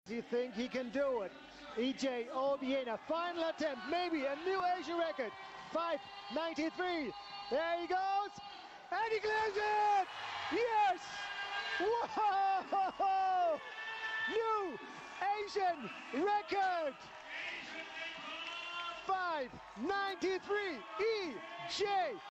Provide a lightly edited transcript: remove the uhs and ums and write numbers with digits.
Do you think he can do it? EJ Obiena, final attempt, maybe a new Asian record. 5:93. There he goes, and he clears it! Yes! Whoa! New Asian record! 5:93. EJ